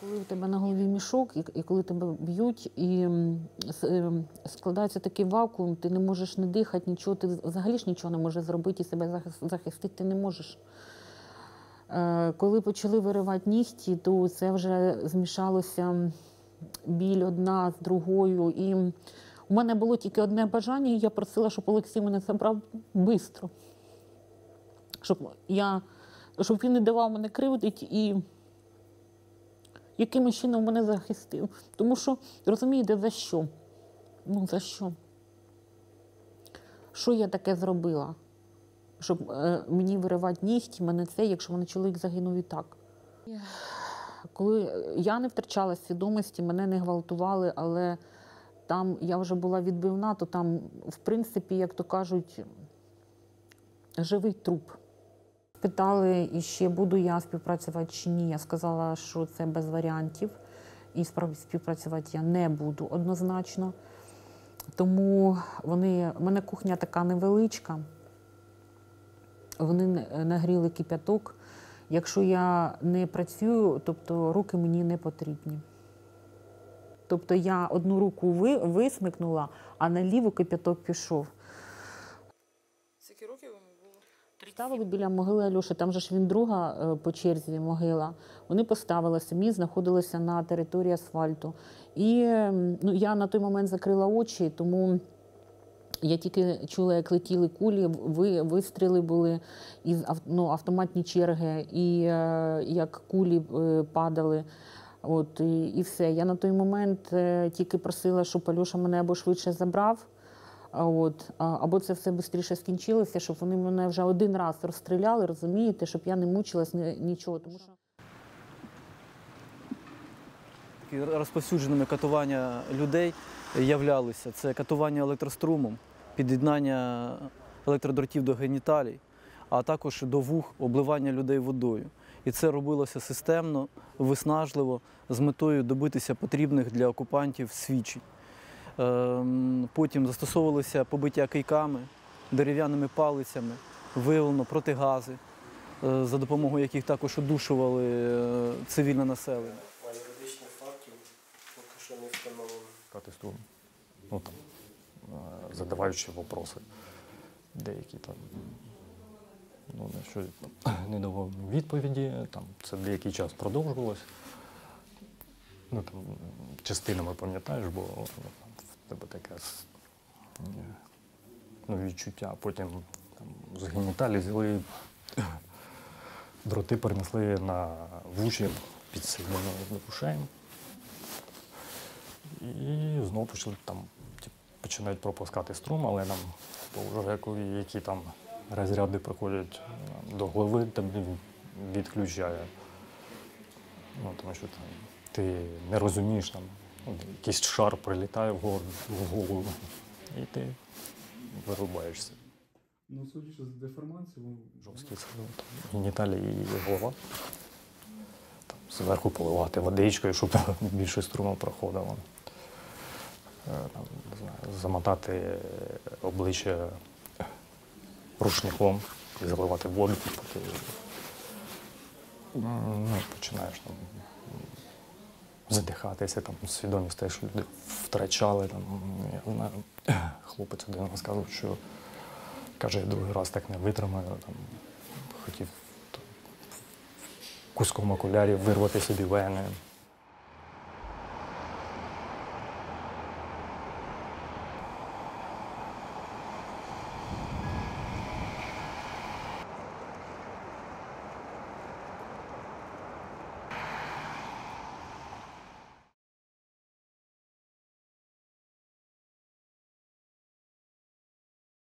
Коли у тебе на голові мішок, і коли тебе б'ють, і складається такий вакуум, ти не можеш не дихати, нічого, ти взагалі ж нічого не можеш зробити, і себе захистити ти не можеш. Коли почали виривати нігті, то це вже змішалося біль одна з другою. І у мене було тільки одне бажання, і я просила, щоб Олексій мене забрав швидко. Щоб він не давав мене кривдити і якимось чином мене захистив. Тому що, розумієте, за що? Ну, за що? Що я таке зробила? Щоб мені виривати нігті, мене це, якщо мене чоловік загинув і так. Коли я не втрачала свідомості, мене не гвалтували, але там я вже була відбивна, то там, в принципі, як то кажуть, живий труп. Питали, і ще буду я співпрацювати чи ні. Я сказала, що це без варіантів. І співпрацювати я не буду однозначно. Тому в мене кухня така невеличка. Вони нагріли кип'яток. Якщо я не працюю, тобто руки мені не потрібні. Тобто я одну руку висмикнула, а на ліву кип'яток пішов. Скільки років йому було? Ставили біля могили Альоші, там же ж він друга по черзі могила. Вони поставили, самі знаходилися на території асфальту. І я на той момент закрила очі, тому я тільки чула, як летіли кулі, вистріли були, автоматні черги, і як кулі падали. От, і все. Я на той момент тільки просила, щоб Альоша мене або швидше забрав, або це все швидше скінчилося, щоб вони мене вже один раз розстріляли, розумієте, щоб я не мучилась нічого. Тому що... Розповсюдженими катування людей являлися це катування електрострумом, під'єднання електродротів до геніталій, а також до вух, обливання людей водою. І це робилося системно, виснажливо, з метою добитися потрібних для окупантів свідчень. Потім застосовувалися побиття кийками, дерев'яними палицями, виявлено протигази, за допомогою яких також одушували цивільне населення. Юридичних фактів поки що не встановлено. Задаваючи питання, деякі там, не давав відповіді, це деякий час продовжувалось. Частинами пам'ятаєш, бо в тебе таке відчуття. Потім з геніталій взяли, дроти перенесли на вуші, підсилено вушей. І знову починають пропускати струм, але нам вже які там розряди приходять до голови, відключає. Тому що ти не розумієш, якийсь шар прилітає в голову, і ти вирубаєшся. Судячи з деформацією... Жорсткі геніталії і голова. Зверху поливати водичкою, щоб більше струму проходило. Замотати обличчя рушником і заливати воду, поки починаєш задихатися, свідомість те, що люди втрачали. Хлопець один сказав, що каже, я другий раз так не витримаю, хотів куском окулярів вирвати собі вени.